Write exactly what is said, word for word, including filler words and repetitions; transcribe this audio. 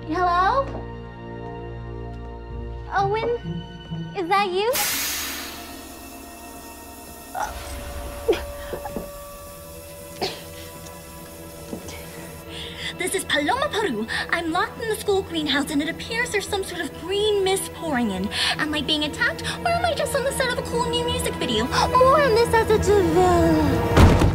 Hello? Owen? Is that you? This is Paloma Peru. I'm locked in the school greenhouse and it appears there's some sort of green mist pouring in. Am I being attacked or am I just on the set of a cool new music video? More on this as it develops.